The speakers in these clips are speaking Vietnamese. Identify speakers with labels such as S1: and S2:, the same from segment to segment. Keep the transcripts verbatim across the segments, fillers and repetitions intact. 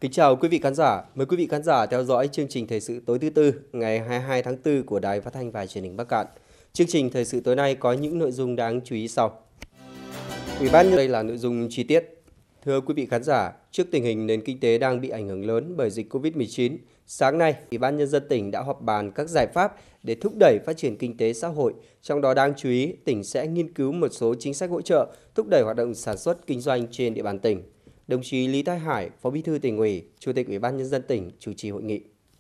S1: Kính chào quý vị khán giả. Mời quý vị khán giả theo dõi chương trình Thời sự tối thứ Tư ngày hai mươi hai tháng tư của Đài Phát thanh và Truyền hình Bắc Cạn. Chương trình Thời sự tối nay có những nội dung đáng chú ý sau. Ủy ban nhân đây là nội dung chi tiết. Thưa quý vị khán giả, trước tình hình nền kinh tế đang bị ảnh hưởng lớn bởi dịch Covid mười chín, sáng nay, Ủy ban nhân dân tỉnh đã họp bàn các giải pháp để thúc đẩy phát triển kinh tế xã hội. Trong đó đáng chú ý, tỉnh sẽ nghiên cứu một số chính sách hỗ trợ thúc đẩy hoạt động sản xuất kinh doanh trên địa bàn tỉnh. Đồng chí Lý Thái Hải, Phó Bí thư Tỉnh ủy, Chủ tịch Ủy ban nhân dân tỉnh chủ trì hội nghị.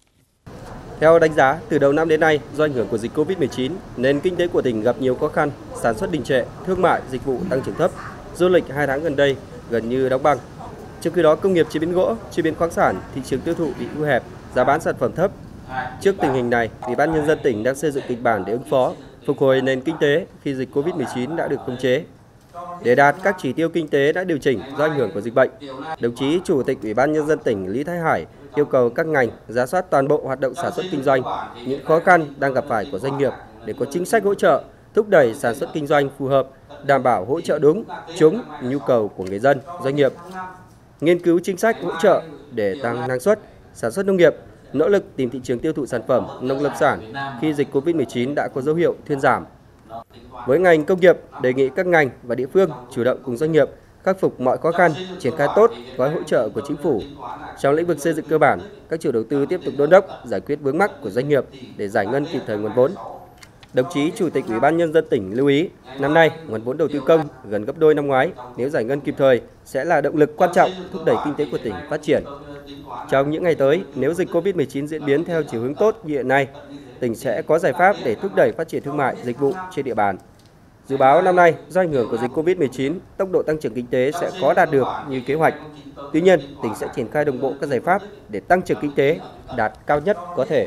S1: Theo đánh giá, từ đầu năm đến nay, do ảnh hưởng của dịch Covid mười chín, nền kinh tế của tỉnh gặp nhiều khó khăn, sản xuất đình trệ, thương mại, dịch vụ tăng trưởng thấp, du lịch hai tháng gần đây gần như đóng băng. Trong khi đó, công nghiệp chế biến gỗ, chế biến khoáng sản, thị trường tiêu thụ bị thu hẹp, giá bán sản phẩm thấp. Trước tình hình này, Ủy ban nhân dân tỉnh đang xây dựng kịch bản để ứng phó, phục hồi nền kinh tế khi dịch Covid mười chín đã được khống chế. Để đạt các chỉ tiêu kinh tế đã điều chỉnh do ảnh hưởng của dịch bệnh, đồng chí Chủ tịch Ủy ban nhân dân tỉnh Lý Thái Hải yêu cầu các ngành rà soát toàn bộ hoạt động sản xuất kinh doanh, những khó khăn đang gặp phải của doanh nghiệp để có chính sách hỗ trợ, thúc đẩy sản xuất kinh doanh phù hợp, đảm bảo hỗ trợ đúng, trúng nhu cầu của người dân, doanh nghiệp. Nghiên cứu chính sách hỗ trợ để tăng năng suất, sản xuất nông nghiệp, nỗ lực tìm thị trường tiêu thụ sản phẩm nông lâm sản khi dịch Covid mười chín đã có dấu hiệu thuyên giảm. Với ngành công nghiệp, đề nghị các ngành và địa phương chủ động cùng doanh nghiệp khắc phục mọi khó khăn, triển khai tốt gói hỗ trợ của chính phủ. Trong lĩnh vực xây dựng cơ bản, các chủ đầu tư tiếp tục đôn đốc giải quyết vướng mắc của doanh nghiệp để giải ngân kịp thời nguồn vốn. Đồng chí Chủ tịch Ủy ban nhân dân tỉnh lưu ý, năm nay nguồn vốn đầu tư công gần gấp đôi năm ngoái, nếu giải ngân kịp thời sẽ là động lực quan trọng thúc đẩy kinh tế của tỉnh phát triển. Trong những ngày tới, nếu dịch Covid mười chín diễn biến theo chiều hướng tốt như hiện nay, tỉnh sẽ có giải pháp để thúc đẩy phát triển thương mại, dịch vụ trên địa bàn. Dự báo năm nay, do ảnh hưởng của dịch Covid mười chín, tốc độ tăng trưởng kinh tế sẽ khó đạt được như kế hoạch. Tuy nhiên, tỉnh sẽ triển khai đồng bộ các giải pháp để tăng trưởng kinh tế đạt cao nhất có thể.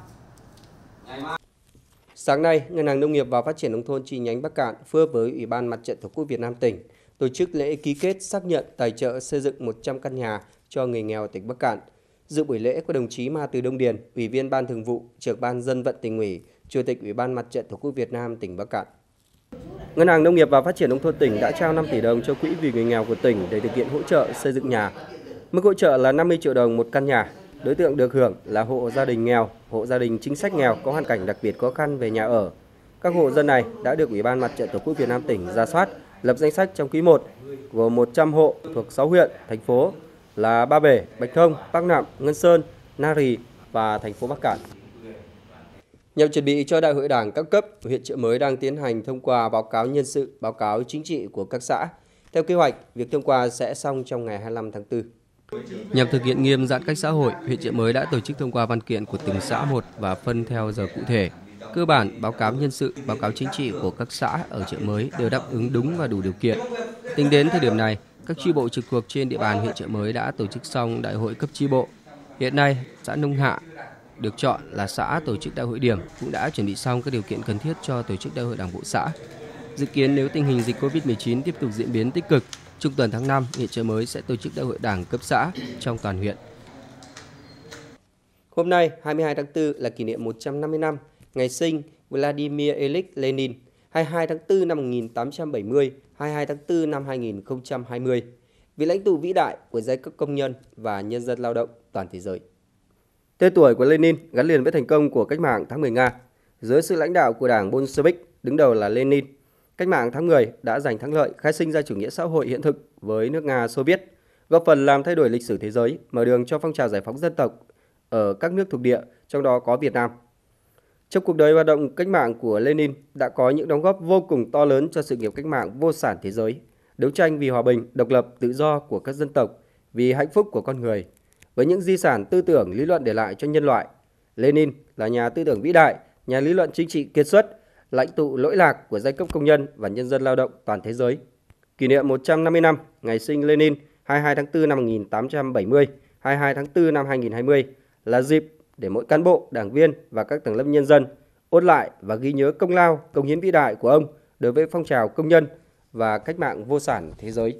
S1: Sáng nay, Ngân hàng Nông nghiệp và Phát triển Nông thôn chi nhánh Bắc Cạn phối hợp với Ủy ban Mặt trận Tổ quốc Việt Nam tỉnh tổ chức lễ ký kết xác nhận tài trợ xây dựng một trăm căn nhà cho người nghèo tỉnh Bắc Cạn. Dự buổi lễ có đồng chí Ma Từ Đông Điền, Ủy viên Ban Thường vụ, Trưởng ban Dân vận Tỉnh ủy, Chủ tịch Ủy ban Mặt trận Tổ quốc Việt Nam tỉnh Bắc Cạn. Ngân hàng Nông nghiệp và Phát triển Nông thôn tỉnh đã trao năm tỷ đồng cho quỹ vì người nghèo của tỉnh để thực hiện hỗ trợ xây dựng nhà. Mức hỗ trợ là năm mươi triệu đồng một căn nhà. Đối tượng được hưởng là hộ gia đình nghèo, hộ gia đình chính sách nghèo có hoàn cảnh đặc biệt khó khăn về nhà ở. Các hộ dân này đã được Ủy ban Mặt trận Tổ quốc Việt Nam tỉnh rà soát, lập danh sách trong quý một, gồm một trăm hộ thuộc sáu huyện, thành phố là Ba Bể, Bạch Thông, Bắc Nạm, Ngân Sơn, Na Rì và thành phố Bắc Cạn. Nhằm chuẩn bị cho Đại hội Đảng các cấp, huyện Chợ Mới đang tiến hành thông qua báo cáo nhân sự, báo cáo chính trị của các xã. Theo kế hoạch, việc thông qua sẽ xong trong ngày hai mươi lăm tháng tư.
S2: Nhằm thực hiện nghiêm giãn cách xã hội, huyện Chợ Mới đã tổ chức thông qua văn kiện của từng xã một và phân theo giờ cụ thể. Cơ bản, báo cáo nhân sự, báo cáo chính trị của các xã ở Chợ Mới đều đáp ứng đúng và đủ điều kiện. Tính đến thời điểm này, các chi bộ trực thuộc trên địa bàn huyện Chợ Mới đã tổ chức xong đại hội cấp chi bộ. Hiện nay, xã Nông Hạ được chọn là xã tổ chức đại hội điểm cũng đã chuẩn bị xong các điều kiện cần thiết cho tổ chức đại hội đảng bộ xã. Dự kiến nếu tình hình dịch Covid mười chín tiếp tục diễn biến tích cực, trung tuần tháng năm, huyện Chợ Mới sẽ tổ chức đại hội đảng cấp xã trong toàn huyện.
S1: Hôm nay, hai mươi hai tháng tư là kỷ niệm một trăm năm mươi năm ngày sinh Vladimir Ilyich Lenin, hai mươi hai tháng tư năm một nghìn tám trăm bảy mươi, hai mươi hai tháng tư năm hai nghìn không trăm hai mươi, vị lãnh tụ vĩ đại của giai cấp công nhân và nhân dân lao động toàn thế giới. Tên tuổi của Lenin gắn liền với thành công của cách mạng tháng mười Nga. Dưới sự lãnh đạo của Đảng Bolshevik, đứng đầu là Lenin, cách mạng tháng mười đã giành thắng lợi khai sinh ra chủ nghĩa xã hội hiện thực với nước Nga Xô Viết, góp phần làm thay đổi lịch sử thế giới, mở đường cho phong trào giải phóng dân tộc ở các nước thuộc địa, trong đó có Việt Nam. Trong cuộc đời hoạt động cách mạng của Lenin đã có những đóng góp vô cùng to lớn cho sự nghiệp cách mạng vô sản thế giới, đấu tranh vì hòa bình, độc lập, tự do của các dân tộc, vì hạnh phúc của con người. Với những di sản tư tưởng lý luận để lại cho nhân loại, Lenin là nhà tư tưởng vĩ đại, nhà lý luận chính trị kiệt xuất, lãnh tụ lỗi lạc của giai cấp công nhân và nhân dân lao động toàn thế giới. Kỷ niệm một trăm năm mươi năm ngày sinh Lenin hai mươi hai tháng tư năm một nghìn tám trăm bảy mươi, hai mươi hai tháng tư năm hai nghìn không trăm hai mươi là dịp để mỗi cán bộ, đảng viên và các tầng lớp nhân dân ôn lại và ghi nhớ công lao, công hiến vĩ đại của ông đối với phong trào công nhân và cách mạng vô sản thế giới.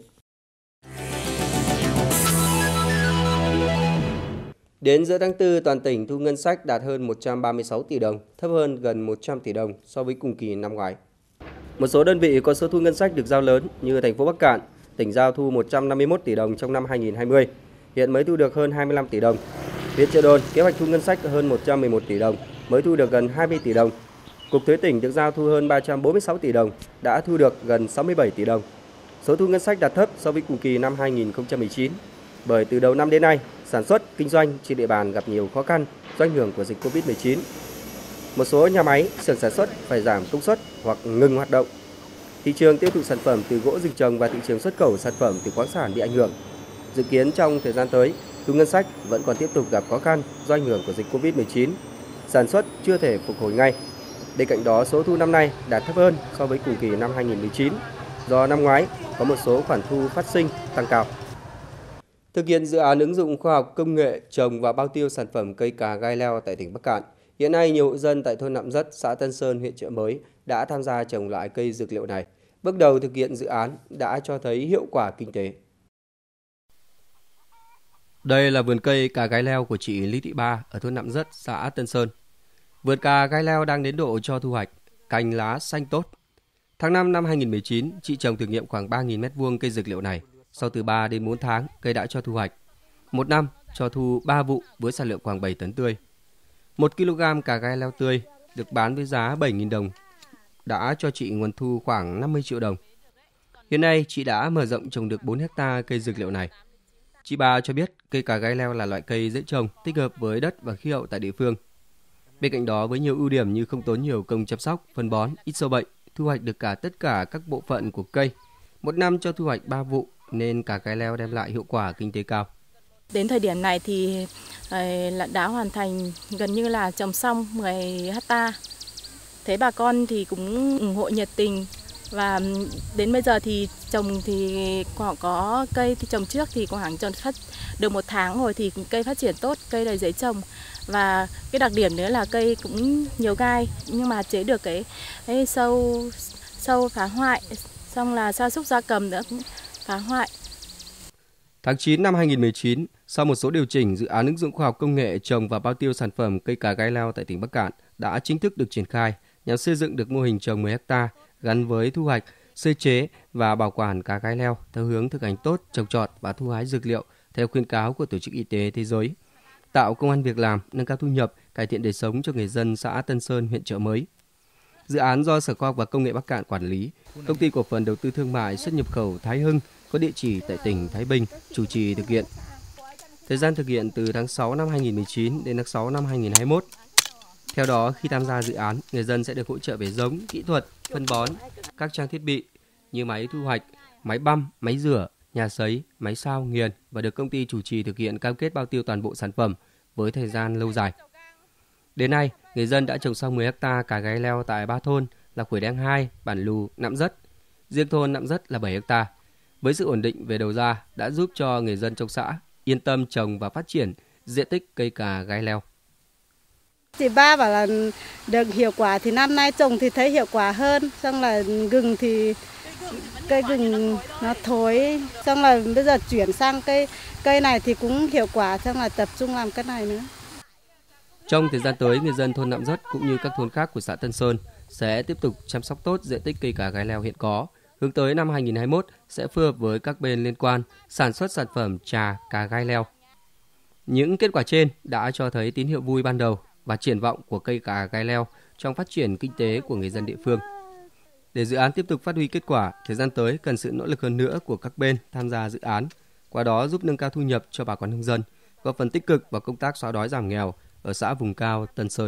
S1: Đến giữa tháng tư, toàn tỉnh thu ngân sách đạt hơn một trăm ba mươi sáu tỷ đồng, thấp hơn gần một trăm tỷ đồng so với cùng kỳ năm ngoái. Một số đơn vị có số thu ngân sách được giao lớn như thành phố Bắc Cạn, tỉnh giao thu một trăm năm mươi mốt tỷ đồng trong năm hai nghìn không trăm hai mươi. hiện mới thu được hơn hai mươi lăm tỷ đồng. Huyện Trợ Đồn kế hoạch thu ngân sách hơn một trăm mười một tỷ đồng, mới thu được gần hai mươi tỷ đồng. Cục Thuế tỉnh được giao thu hơn ba trăm bốn mươi sáu tỷ đồng, đã thu được gần sáu mươi bảy tỷ đồng. Số thu ngân sách đạt thấp so với cùng kỳ năm hai nghìn không trăm mười chín, bởi từ đầu năm đến nay, sản xuất, kinh doanh trên địa bàn gặp nhiều khó khăn do ảnh hưởng của dịch Covid mười chín. Một số nhà máy, xưởng sản xuất phải giảm công suất hoặc ngừng hoạt động. Thị trường tiêu thụ sản phẩm từ gỗ rừng trồng và thị trường xuất khẩu sản phẩm từ khoáng sản bị ảnh hưởng. Dự kiến trong thời gian tới, thu ngân sách vẫn còn tiếp tục gặp khó khăn do ảnh hưởng của dịch Covid mười chín. Sản xuất chưa thể phục hồi ngay. Bên cạnh đó, số thu năm nay đạt thấp hơn so với cùng kỳ năm hai nghìn không trăm mười chín, do năm ngoái có một số khoản thu phát sinh tăng cao. Thực hiện dự án ứng dụng khoa học công nghệ trồng và bao tiêu sản phẩm cây cà gai leo tại tỉnh Bắc Kạn, hiện nay nhiều hộ dân tại thôn Nạm Rất, xã Tân Sơn, huyện Chợ Mới đã tham gia trồng lại cây dược liệu này. Bước đầu thực hiện dự án đã cho thấy hiệu quả kinh tế.
S2: Đây là vườn cây cà gai leo của chị Lý Thị Ba ở thôn Nạm Rất, xã Tân Sơn. Vườn cà gai leo đang đến độ cho thu hoạch, cành lá xanh tốt. Tháng năm năm hai nghìn không trăm mười chín, chị trồng thử nghiệm khoảng ba nghìn mét vuông cây dược liệu này. Sau từ ba đến bốn tháng, cây đã cho thu hoạch. Một năm cho thu ba vụ với sản lượng khoảng bảy tấn tươi. Một ki lô gam cà gai leo tươi được bán với giá bảy nghìn đồng, đã cho chị nguồn thu khoảng năm mươi triệu đồng. Hiện nay, chị đã mở rộng trồng được bốn héc ta cây dược liệu này. Chị Ba cho biết cây cà gai leo là loại cây dễ trồng, thích hợp với đất và khí hậu tại địa phương. Bên cạnh đó, với nhiều ưu điểm như không tốn nhiều công chăm sóc, phân bón, ít sâu bệnh, thu hoạch được cả tất cả các bộ phận của cây. Một năm cho thu hoạch ba vụ nên cà gai leo đem lại hiệu quả kinh tế cao.
S3: Đến thời điểm này thì đã hoàn thành gần như là trồng xong mười héc ta. Thấy bà con thì cũng ủng hộ nhiệt tình, và đến bây giờ thì trồng thì có, có cây thì trồng trước thì khoảng trồng phát được một tháng rồi thì cây phát triển tốt, cây này dễ trồng. Và cái đặc điểm nữa là cây cũng nhiều gai, nhưng mà chế được cái, cái sâu sâu phá hoại, xong là gia súc gia cầm nữa cũng phá hoại.
S2: Tháng chín năm hai nghìn không trăm mười chín, sau một số điều chỉnh, dự án ứng dụng khoa học công nghệ trồng và bao tiêu sản phẩm cây cà gai leo tại tỉnh Bắc Kạn đã chính thức được triển khai nhằm xây dựng được mô hình trồng mười héc ta gắn với thu hoạch, sơ chế và bảo quản cà gai leo theo hướng thực hành tốt trồng trọt và thu hái dược liệu theo khuyến cáo của Tổ chức Y tế Thế giới, tạo công ăn việc làm, nâng cao thu nhập, cải thiện đời sống cho người dân xã Tân Sơn, huyện Chợ Mới. Dự án do Sở Khoa học và Công nghệ Bắc Kạn quản lý, Công ty cổ phần đầu tư thương mại xuất nhập khẩu Thái Hưng có địa chỉ tại tỉnh Thái Bình chủ trì thực hiện. Thời gian thực hiện từ tháng sáu năm hai nghìn không trăm mười chín đến tháng sáu năm hai nghìn không trăm hai mươi mốt. Theo đó, khi tham gia dự án, người dân sẽ được hỗ trợ về giống, kỹ thuật, phân bón, các trang thiết bị như máy thu hoạch, máy băm, máy rửa, nhà sấy, máy sao, nghiền và được công ty chủ trì thực hiện cam kết bao tiêu toàn bộ sản phẩm với thời gian lâu dài. Đến nay, người dân đã trồng xong mười héc ta cà gai leo tại ba thôn là Khuổi Đen hai, Bản Lù, Nạm Rất. Riêng thôn Nạm Rất là bảy héc ta. Với sự ổn định về đầu ra đã giúp cho người dân trong xã yên tâm trồng và phát triển diện tích cây cà gai leo.
S4: Chị Ba bảo là được hiệu quả thì năm nay trồng thì thấy hiệu quả hơn, xong là gừng thì cây gừng nó thối, xong là bây giờ chuyển sang cây cây này thì cũng hiệu quả, xong là tập trung làm cái này nữa.
S2: Trong thời gian tới, người dân thôn Nạm Rất cũng như các thôn khác của xã Tân Sơn sẽ tiếp tục chăm sóc tốt diện tích cây cà gai leo hiện có. Hướng tới năm hai nghìn không trăm hai mươi mốt sẽ phối hợp với các bên liên quan sản xuất sản phẩm trà cà gai leo. Những kết quả trên đã cho thấy tín hiệu vui ban đầu và triển vọng của cây cà gai leo trong phát triển kinh tế của người dân địa phương. Để dự án tiếp tục phát huy kết quả, thời gian tới cần sự nỗ lực hơn nữa của các bên tham gia dự án, qua đó giúp nâng cao thu nhập cho bà con nông dân, góp phần tích cực vào công tác xóa đói giảm nghèo ở xã vùng cao Tân Sơn.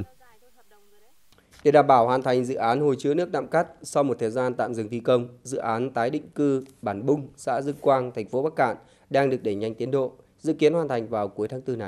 S1: Để đảm bảo hoàn thành dự án hồ chứa nước Nạm Cát, sau một thời gian tạm dừng thi công, dự án tái định cư Bản Bung, xã Dương Quang, thành phố Bắc Kạn đang được đẩy nhanh tiến độ, dự kiến hoàn thành vào cuối tháng tư này.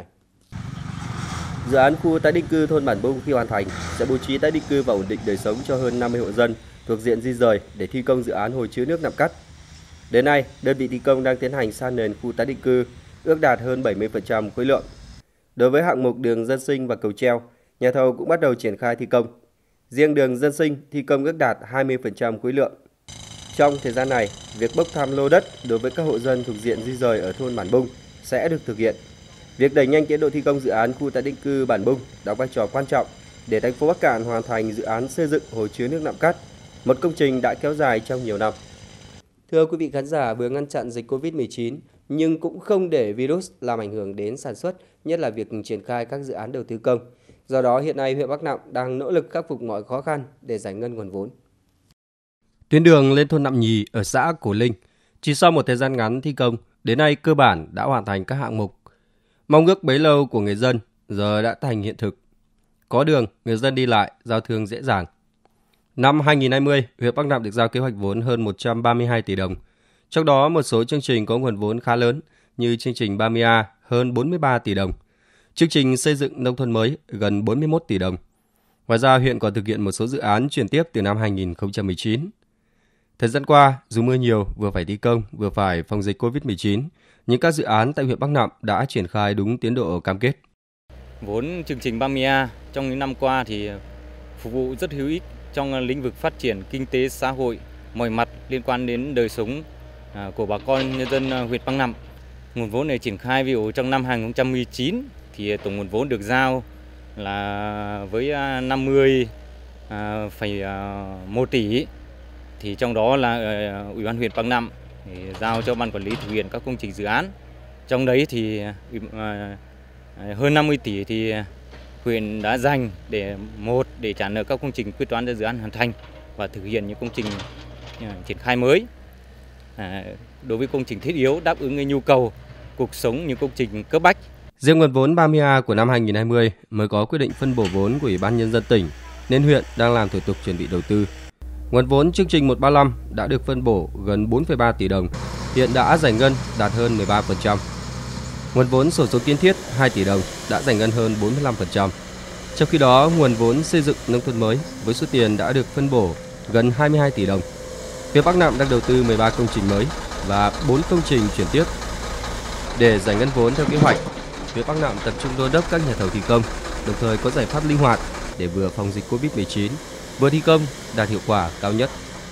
S1: Dự án khu tái định cư thôn Bản Bung khi hoàn thành sẽ bố trí tái định cư và ổn định đời sống cho hơn năm mươi hộ dân thuộc diện di rời để thi công dự án hồ chứa nước Nạm Cát. Đến nay, đơn vị thi công đang tiến hành san nền khu tái định cư, ước đạt hơn bảy mươi phần trăm khối lượng. Đối với hạng mục đường dân sinh và cầu treo, nhà thầu cũng bắt đầu triển khai thi công. Riêng đường dân sinh thi công ước đạt hai mươi phần trăm khối lượng. Trong thời gian này, việc bốc thăm lô đất đối với các hộ dân thuộc diện di rời ở thôn Bản Bung sẽ được thực hiện. Việc đẩy nhanh tiến độ thi công dự án khu tái định cư Bản Bung đóng vai trò quan trọng để thành phố Bắc Kạn hoàn thành dự án xây dựng hồ chứa nước Nạm Cát, một công trình đã kéo dài trong nhiều năm. Thưa quý vị khán giả, vừa ngăn chặn dịch Covid mười chín, nhưng cũng không để virus làm ảnh hưởng đến sản xuất, nhất là việc triển khai các dự án đầu tư công. Do đó, hiện nay huyện Bắc Nạm đang nỗ lực khắc phục mọi khó khăn để giải ngân nguồn vốn.
S2: Tuyến đường lên thôn Nạm Nhì ở xã Cổ Linh, chỉ sau một thời gian ngắn thi công, đến nay cơ bản đã hoàn thành các hạng mục. Mong ước bấy lâu của người dân giờ đã thành hiện thực. Có đường, người dân đi lại, giao thương dễ dàng. Năm hai nghìn không trăm hai mươi, huyện Bắc Nạm được giao kế hoạch vốn hơn một trăm ba mươi hai tỷ đồng. Trong đó, một số chương trình có nguồn vốn khá lớn như chương trình ba mươi A hơn bốn mươi ba tỷ đồng, chương trình xây dựng nông thôn mới gần bốn mươi mốt tỷ đồng. Ngoài ra, huyện còn thực hiện một số dự án chuyển tiếp từ năm hai nghìn không trăm mười chín. Thời gian qua, dù mưa nhiều, vừa phải thi công, vừa phải phòng dịch covid mười chín, nhưng các dự án tại huyện Bắc Nạm đã triển khai đúng tiến độ cam kết.
S5: Vốn chương trình ba mươi A trong những năm qua thì phục vụ rất hữu ích trong lĩnh vực phát triển kinh tế xã hội, mọi mặt liên quan đến đời sống của bà con nhân dân huyện Bắc Nạm. Nguồn vốn này triển khai ví dụ trong năm hai nghìn không trăm mười chín thì tổng nguồn vốn được giao là với năm mươi phẩy một tỷ, thì trong đó là Ủy ban huyện Bắc Nạm giao cho ban quản lý thực hiện các công trình dự án. Trong đấy thì hơn năm mươi tỷ thì huyện đã dành để một để trả nợ các công trình quyết toán cho dự án hoàn thành và thực hiện những công trình triển khai mới. À, đối với công trình thiết yếu đáp ứng cái nhu cầu cuộc sống, những công trình cấp bách.
S2: Riêng nguồn vốn ba mươi A của năm hai nghìn không trăm hai mươi mới có quyết định phân bổ vốn của Ủy ban Nhân dân tỉnh, nên huyện đang làm thủ tục chuẩn bị đầu tư. Nguồn vốn chương trình một trăm ba mươi lăm đã được phân bổ gần bốn phẩy ba tỷ đồng, hiện đã giải ngân đạt hơn mười ba phần trăm. Nguồn vốn sổ số kiên thiết hai tỷ đồng đã giải ngân hơn bốn mươi lăm phần trăm. Trong khi đó, nguồn vốn xây dựng nông thôn mới với số tiền đã được phân bổ gần hai mươi hai tỷ đồng. Huyện Bắc Nạm đang đầu tư mười ba công trình mới và bốn công trình chuyển tiếp. Để giải ngân vốn theo kế hoạch, huyện Bắc Nạm tập trung đôn đốc các nhà thầu thi công, đồng thời có giải pháp linh hoạt để vừa phòng dịch covid mười chín, vừa thi công đạt hiệu quả cao nhất.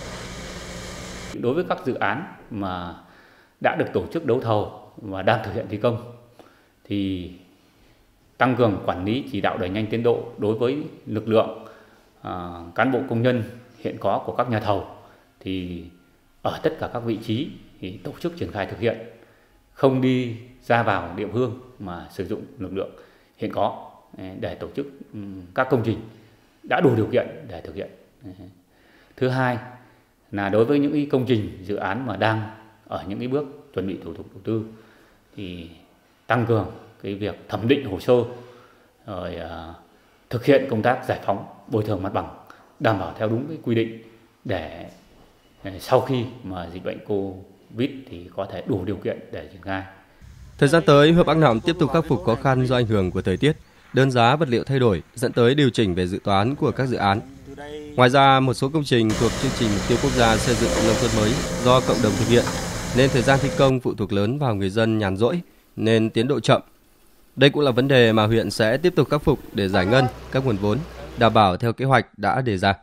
S6: Đối với các dự án mà đã được tổ chức đấu thầu và đang thực hiện thi công thì tăng cường quản lý, chỉ đạo đẩy nhanh tiến độ đối với lực lượng uh, cán bộ công nhân hiện có của các nhà thầu, thì ở tất cả các vị trí thì tổ chức triển khai thực hiện, không đi ra vào địa phương mà sử dụng lực lượng hiện có để tổ chức các công trình đã đủ điều kiện để thực hiện. Thứ hai là đối với những công trình dự án mà đang ở những cái bước chuẩn bị thủ tục đầu tư thì tăng cường cái việc thẩm định hồ sơ, rồi uh, thực hiện công tác giải phóng bồi thường mặt bằng đảm bảo theo đúng cái quy định để sau khi mà dịch bệnh Covid thì có thể đủ điều kiện để triển khai.
S2: Thời gian tới, huyện Bắc Nạm tiếp tục khắc phục khó khăn do ảnh hưởng của thời tiết, đơn giá vật liệu thay đổi dẫn tới điều chỉnh về dự toán của các dự án. Ngoài ra, một số công trình thuộc chương trình mục tiêu quốc gia xây dựng nông thôn mới do cộng đồng thực hiện, nên thời gian thi công phụ thuộc lớn vào người dân nhàn rỗi, nên tiến độ chậm. Đây cũng là vấn đề mà huyện sẽ tiếp tục khắc phục để giải ngân các nguồn vốn, đảm bảo theo kế hoạch đã đề ra.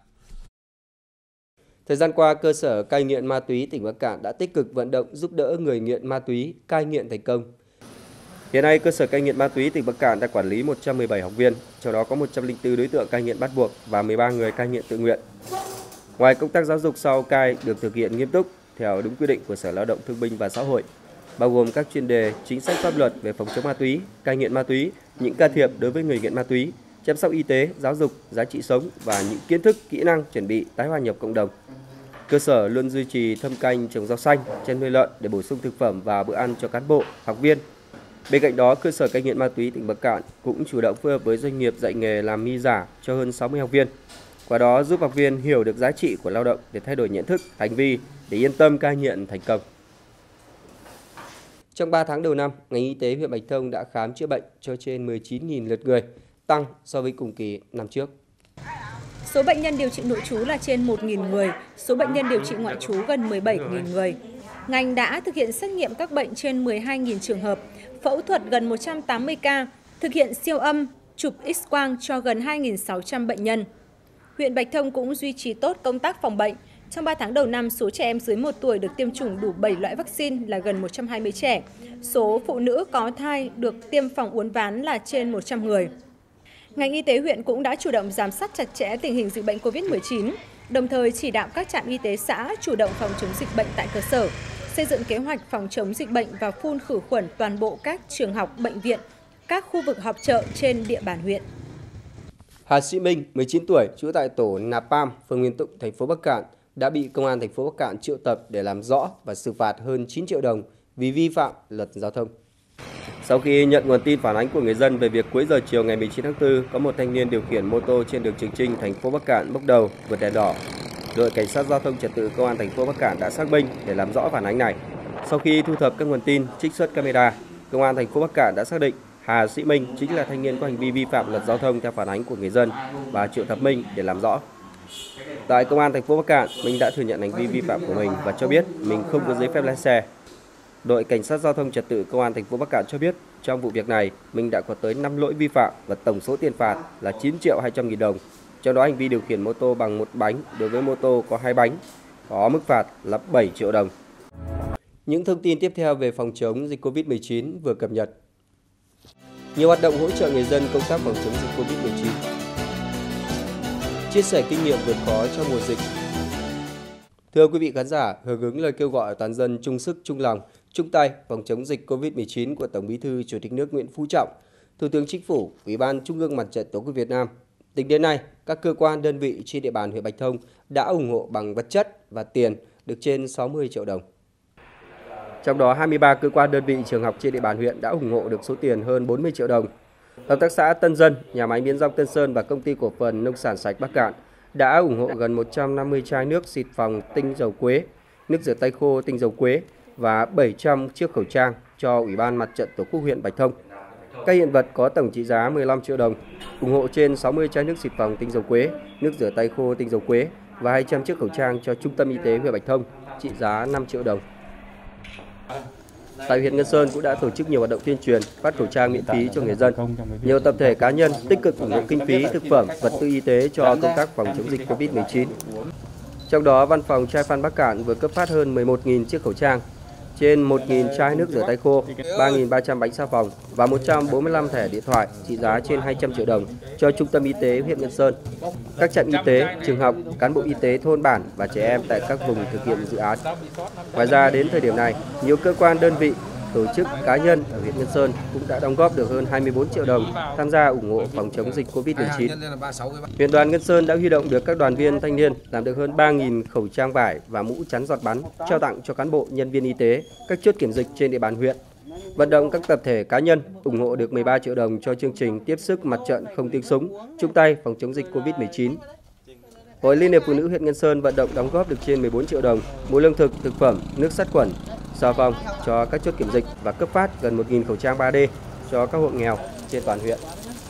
S1: Thời gian qua, cơ sở cai nghiện ma túy tỉnh Bắc Kạn đã tích cực vận động giúp đỡ người nghiện ma túy cai nghiện thành công. Hiện nay, cơ sở cai nghiện ma túy tỉnh Bắc Kạn đã quản lý một trăm mười bảy học viên, trong đó có một trăm lẻ bốn đối tượng cai nghiện bắt buộc và mười ba người cai nghiện tự nguyện. Ngoài công tác giáo dục sau cai được thực hiện nghiêm túc theo đúng quy định của Sở Lao động Thương binh và Xã hội, bao gồm các chuyên đề chính sách pháp luật về phòng chống ma túy, cai nghiện ma túy, những can thiệp đối với người nghiện ma túy, chăm sóc y tế, giáo dục, giá trị sống và những kiến thức, kỹ năng chuẩn bị tái hòa nhập cộng đồng. Cơ sở luôn duy trì thâm canh trồng rau xanh, chăn nuôi lợn để bổ sung thực phẩm và bữa ăn cho cán bộ, học viên. Bên cạnh đó, cơ sở cai nghiện ma túy tỉnh Bắc Kạn cũng chủ động phối hợp với doanh nghiệp dạy nghề làm mi giả cho hơn sáu mươi học viên. Qua đó giúp học viên hiểu được giá trị của lao động để thay đổi nhận thức, hành vi để yên tâm cai nghiện thành công. Trong ba tháng đầu năm, ngành y tế huyện Bạch Thông đã khám chữa bệnh cho trên mười chín nghìn lượt người, tăng so với cùng kỳ năm trước.
S7: Số bệnh nhân điều trị nội trú là trên một nghìn người, số bệnh nhân điều trị ngoại trú gần mười bảy nghìn người. Ngành đã thực hiện xét nghiệm các bệnh trên mười hai nghìn trường hợp, phẫu thuật gần một trăm tám mươi ca, thực hiện siêu âm, chụp X-quang cho gần hai nghìn sáu trăm bệnh nhân. Huyện Bạch Thông cũng duy trì tốt công tác phòng bệnh. Trong ba tháng đầu năm, số trẻ em dưới một tuổi được tiêm chủng đủ bảy loại vaccine là gần một trăm hai mươi trẻ. Số phụ nữ có thai được tiêm phòng uốn ván là trên một trăm người. Ngành y tế huyện cũng đã chủ động giám sát chặt chẽ tình hình dịch bệnh covid mười chín, đồng thời chỉ đạo các trạm y tế xã chủ động phòng chống dịch bệnh tại cơ sở, xây dựng kế hoạch phòng chống dịch bệnh và phun khử khuẩn toàn bộ các trường học, bệnh viện, các khu vực họp chợ trên địa bàn huyện.
S1: Hà Sĩ Minh, mười chín tuổi, trú tại tổ Nà Pam, phường Nguyên Tụng, thành phố Bắc Kạn, đã bị Công an thành phố Bắc Kạn triệu tập để làm rõ và xử phạt hơn chín triệu đồng vì vi phạm luật giao thông. Sau khi nhận nguồn tin phản ánh của người dân về việc cuối giờ chiều ngày mười chín tháng tư có một thanh niên điều khiển mô tô trên đường Trường Chinh, thành phố Bắc Kạn bốc đầu vượt đèn đỏ, đội cảnh sát giao thông trật tự Công an thành phố Bắc Kạn đã xác minh để làm rõ phản ánh này. Sau khi thu thập các nguồn tin, trích xuất camera, Công an thành phố Bắc Kạn đã xác định Hà Sĩ Minh chính là thanh niên có hành vi vi phạm luật giao thông theo phản ánh của người dân và triệu tập Minh để làm rõ. Tại Công an thành phố Bắc Kạn, Minh đã thừa nhận hành vi vi phạm của mình và cho biết mình không có giấy phép lái xe. Đội cảnh sát giao thông trật tự Công an thành phố Bắc Kạn cho biết trong vụ việc này, Minh đã có tới năm lỗi vi phạm và tổng số tiền phạt là chín triệu hai trăm nghìn đồng. Trong đó hành vi điều khiển mô tô bằng một bánh đối với mô tô có hai bánh có mức phạt là bảy triệu đồng. Những thông tin tiếp theo về phòng chống dịch Covid mười chín vừa cập nhật. Nhiều hoạt động hỗ trợ người dân công tác phòng chống dịch Covid mười chín. Chia sẻ kinh nghiệm vượt khó trong mùa dịch. Thưa quý vị khán giả, hưởng ứng lời kêu gọi toàn dân chung sức chung lòng, chung tay phòng chống dịch Covid mười chín của Tổng Bí thư Chủ tịch nước Nguyễn Phú Trọng, Thủ tướng Chính phủ, Ủy ban Trung ương Mặt trận Tổ quốc Việt Nam, tính đến nay, các cơ quan đơn vị trên địa bàn huyện Bạch Thông đã ủng hộ bằng vật chất và tiền được trên sáu mươi triệu đồng. Trong đó, hai mươi ba cơ quan đơn vị trường học trên địa bàn huyện đã ủng hộ được số tiền hơn bốn mươi triệu đồng. Hợp tác xã Tân Dân, nhà máy miến rong Tân Sơn và công ty cổ phần nông sản sạch Bắc Kạn đã ủng hộ gần một trăm năm mươi chai nước xịt phòng tinh dầu quế, nước rửa tay khô tinh dầu quế và bảy trăm chiếc khẩu trang cho Ủy ban Mặt trận Tổ quốc huyện Bạch Thông. Các hiện vật có tổng trị giá mười lăm triệu đồng, ủng hộ trên sáu mươi chai nước xịt phòng tinh dầu quế, nước rửa tay khô tinh dầu quế và hai trăm chiếc khẩu trang cho Trung tâm Y tế huyện Bạch Thông, trị giá năm triệu đồng. Tại huyện Ngân Sơn cũng đã tổ chức nhiều hoạt động tuyên truyền, phát khẩu trang miễn phí cho người dân. Nhiều tập thể cá nhân tích cực ủng hộ kinh phí, thực phẩm, vật tư y tế cho công tác phòng chống dịch Covid mười chín. Trong đó, Văn phòng Chai Phan Bắc Kạn vừa cấp phát hơn mười một nghìn chiếc khẩu trang, trên một nghìn chai nước rửa tay khô, ba nghìn ba trăm bánh xà phòng và một trăm bốn mươi lăm thẻ điện thoại trị giá trên hai trăm triệu đồng cho Trung tâm Y tế huyện Ngân Sơn, các trạm y tế, trường học, cán bộ y tế thôn bản và trẻ em tại các vùng thực hiện dự án. Ngoài ra, đến thời điểm này, nhiều cơ quan đơn vị, tổ chức cá nhân ở huyện Ngân Sơn cũng đã đóng góp được hơn hai mươi bốn triệu đồng tham gia ủng hộ phòng chống dịch Covid mười chín. Huyện đoàn Ngân Sơn đã huy động được các đoàn viên thanh niên làm được hơn ba nghìn khẩu trang vải và mũ chắn giọt bắn trao tặng cho cán bộ, nhân viên y tế, các chốt kiểm dịch trên địa bàn huyện. Vận động các tập thể cá nhân ủng hộ được mười ba triệu đồng cho chương trình tiếp sức mặt trận không tiếng súng, chung tay phòng chống dịch Covid mười chín. Hội Liên hiệp Phụ nữ huyện Ngân Sơn vận động đóng góp được trên mười bốn triệu đồng mua lương thực, thực phẩm, nước sát khuẩn, xà phòng cho các chốt kiểm dịch và cấp phát gần một nghìn khẩu trang ba D cho các hộ nghèo trên toàn huyện.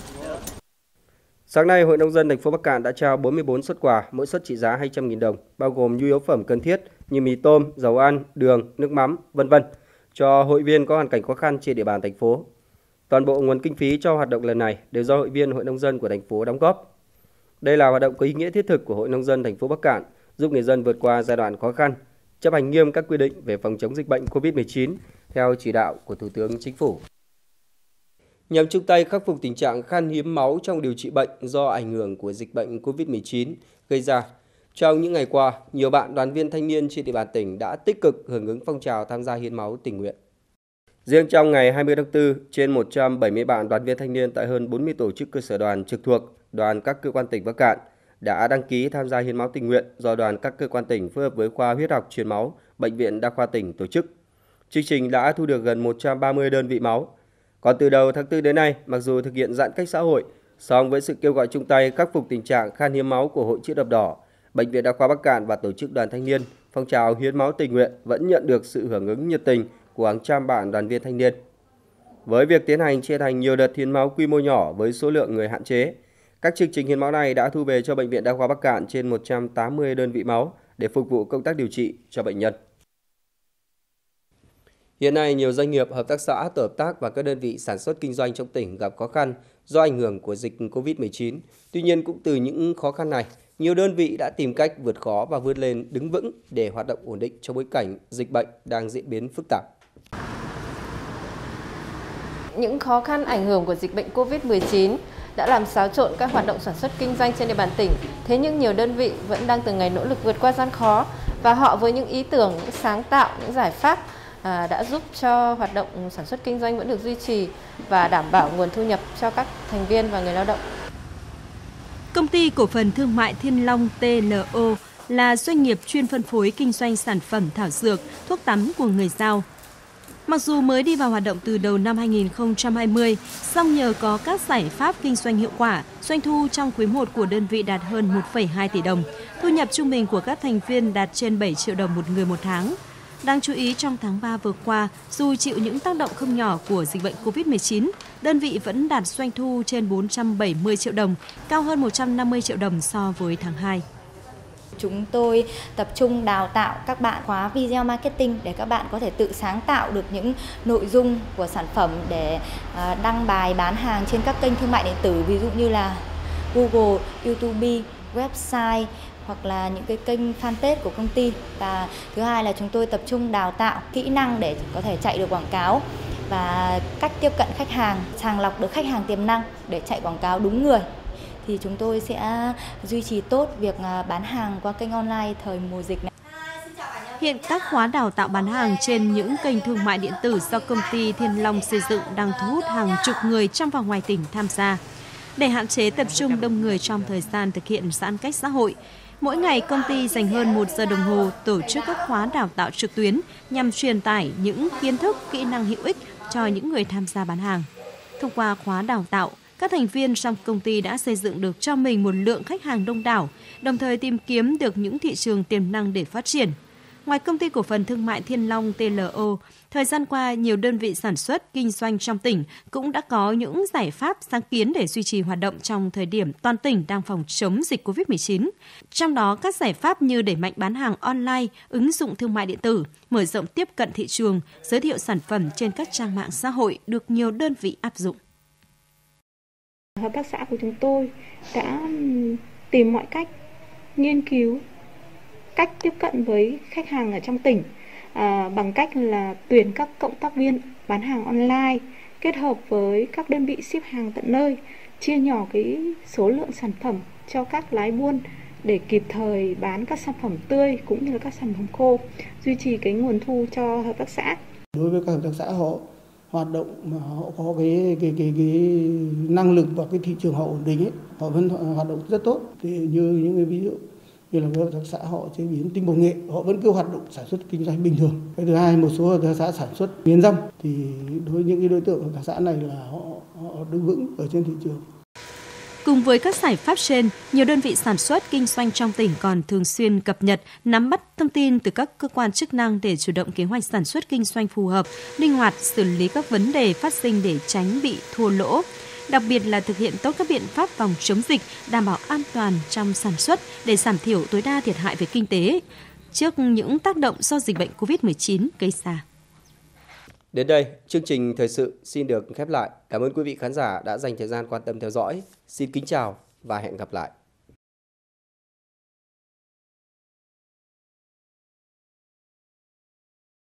S1: Sáng nay, Hội Nông dân thành phố Bắc Kạn đã trao bốn mươi bốn suất quà, mỗi suất trị giá hai trăm nghìn đồng, bao gồm nhu yếu phẩm cần thiết như mì tôm, dầu ăn, đường, nước mắm, vân vân cho hội viên có hoàn cảnh khó khăn trên địa bàn thành phố. Toàn bộ nguồn kinh phí cho hoạt động lần này đều do hội viên Hội Nông dân của thành phố đóng góp. Đây là hoạt động có ý nghĩa thiết thực của Hội Nông dân thành phố Bắc Kạn, giúp người dân vượt qua giai đoạn khó khăn, chấp hành nghiêm các quy định về phòng chống dịch bệnh Covid mười chín theo chỉ đạo của Thủ tướng Chính phủ. Nhằm chung tay khắc phục tình trạng khan hiếm máu trong điều trị bệnh do ảnh hưởng của dịch bệnh Covid mười chín gây ra, trong những ngày qua, nhiều bạn đoàn viên thanh niên trên địa bàn tỉnh đã tích cực hưởng ứng phong trào tham gia hiến máu tình nguyện. Riêng trong ngày hai mươi tháng tư, trên một trăm bảy mươi bạn đoàn viên thanh niên tại hơn bốn mươi tổ chức cơ sở đoàn trực thuộc đoàn các cơ quan tỉnh Bắc Kạn đã đăng ký tham gia hiến máu tình nguyện do đoàn các cơ quan tỉnh phối hợp với khoa huyết học truyền máu, Bệnh viện Đa khoa tỉnh tổ chức. Chương trình đã thu được gần một trăm ba mươi đơn vị máu. Còn từ đầu tháng tư đến nay, mặc dù thực hiện giãn cách xã hội, song với sự kêu gọi chung tay khắc phục tình trạng khan hiếm máu của Hội Chữ Thập Đỏ, Bệnh viện Đa khoa Bắc Kạn và tổ chức đoàn thanh niên, phong trào hiến máu tình nguyện vẫn nhận được sự hưởng ứng nhiệt tình của hàng trăm bạn đoàn viên thanh niên. Với việc tiến hành chia thành nhiều đợt hiến máu quy mô nhỏ với số lượng người hạn chế, các chương trình hiến máu này đã thu về cho Bệnh viện Đa khoa Bắc Kạn trên một trăm tám mươi đơn vị máu để phục vụ công tác điều trị cho bệnh nhân. Hiện nay, nhiều doanh nghiệp, hợp tác xã, tổ hợp tác và các đơn vị sản xuất kinh doanh trong tỉnh gặp khó khăn do ảnh hưởng của dịch Covid mười chín. Tuy nhiên, cũng từ những khó khăn này, nhiều đơn vị đã tìm cách vượt khó và vươn lên đứng vững để hoạt động ổn định trong bối cảnh dịch bệnh đang diễn biến phức tạp.
S8: Những khó khăn ảnh hưởng của dịch bệnh Covid mười chín đã làm xáo trộn các hoạt động sản xuất kinh doanh trên địa bàn tỉnh. Thế nhưng nhiều đơn vị vẫn đang từng ngày nỗ lực vượt qua gian khó Và họ với những ý tưởng, những sáng tạo, những giải pháp à, đã giúp cho hoạt động sản xuất kinh doanh vẫn được duy trì và đảm bảo nguồn thu nhập cho các thành viên và người lao động.
S7: Công ty cổ phần thương mại Thiên Long tê lờ o là doanh nghiệp chuyên phân phối kinh doanh sản phẩm thảo dược, thuốc tắm của người Dao. Mặc dù mới đi vào hoạt động từ đầu năm hai nghìn không trăm hai mươi, song nhờ có các giải pháp kinh doanh hiệu quả, doanh thu trong quý một của đơn vị đạt hơn một phẩy hai tỷ đồng, thu nhập trung bình của các thành viên đạt trên bảy triệu đồng một người một tháng. Đáng chú ý trong tháng ba vừa qua, dù chịu những tác động không nhỏ của dịch bệnh covid mười chín, đơn vị vẫn đạt doanh thu trên bốn trăm bảy mươi triệu đồng, cao hơn một trăm năm mươi triệu đồng so với tháng hai.
S9: Chúng tôi tập trung đào tạo các bạn khóa video marketing để các bạn có thể tự sáng tạo được những nội dung của sản phẩm để đăng bài bán hàng trên các kênh thương mại điện tử, ví dụ như là Google, YouTube, website hoặc là những cái kênh fanpage của công ty. Và thứ hai là chúng tôi tập trung đào tạo kỹ năng để có thể chạy được quảng cáo và cách tiếp cận khách hàng, sàng lọc được khách hàng tiềm năng để chạy quảng cáo đúng người. Thì chúng tôi sẽ duy trì tốt việc bán hàng qua kênh online thời mùa dịch này.
S7: Hiện các khóa đào tạo bán hàng trên những kênh thương mại điện tử do công ty Thiên Long xây dựng đang thu hút hàng chục người trong và ngoài tỉnh tham gia. Để hạn chế tập trung đông người trong thời gian thực hiện giãn cách xã hội, mỗi ngày công ty dành hơn một giờ đồng hồ tổ chức các khóa đào tạo trực tuyến nhằm truyền tải những kiến thức, kỹ năng hữu ích cho những người tham gia bán hàng. Thông qua khóa đào tạo, các thành viên trong công ty đã xây dựng được cho mình một lượng khách hàng đông đảo, đồng thời tìm kiếm được những thị trường tiềm năng để phát triển. Ngoài công ty cổ phần thương mại Thiên Long tê lờ o, thời gian qua nhiều đơn vị sản xuất, kinh doanh trong tỉnh cũng đã có những giải pháp sáng kiến để duy trì hoạt động trong thời điểm toàn tỉnh đang phòng chống dịch covid mười chín. Trong đó, các giải pháp như đẩy mạnh bán hàng online, ứng dụng thương mại điện tử, mở rộng tiếp cận thị trường, giới thiệu sản phẩm trên các trang mạng xã hội được nhiều đơn vị áp dụng.
S10: Hợp tác xã của chúng tôi đã tìm mọi cách nghiên cứu cách tiếp cận với khách hàng ở trong tỉnh à, bằng cách là tuyển các cộng tác viên bán hàng online kết hợp với các đơn vị ship hàng tận nơi, chia nhỏ cái số lượng sản phẩm cho các lái buôn để kịp thời bán các sản phẩm tươi cũng như là các sản phẩm khô, duy trì cái nguồn thu cho hợp tác xã.
S11: Đối với các hợp tác xã, họ hoạt động mà họ có cái cái cái cái năng lực và cái thị trường họ ổn định ấy, họ vẫn hoạt động rất tốt. Thì như những cái ví dụ như là hợp tác xã họ chế biến tinh bột nghệ, họ vẫn cứ hoạt động sản xuất kinh doanh bình thường. Cái thứ hai, một số hợp tác xã sản xuất miến rong thì đối với những cái đối tượng hợp tác xã này là họ họ đứng vững ở trên thị trường.
S7: Cùng với các giải pháp trên, nhiều đơn vị sản xuất kinh doanh trong tỉnh còn thường xuyên cập nhật, nắm bắt thông tin từ các cơ quan chức năng để chủ động kế hoạch sản xuất kinh doanh phù hợp, linh hoạt xử lý các vấn đề phát sinh để tránh bị thua lỗ. Đặc biệt là thực hiện tốt các biện pháp phòng chống dịch, đảm bảo an toàn trong sản xuất để giảm thiểu tối đa thiệt hại về kinh tế trước những tác động do dịch bệnh covid mười chín gây ra.
S1: Đến đây, chương trình thời sự xin được khép lại. Cảm ơn quý vị khán giả đã dành thời gian quan tâm theo dõi. Xin kính chào và hẹn gặp lại.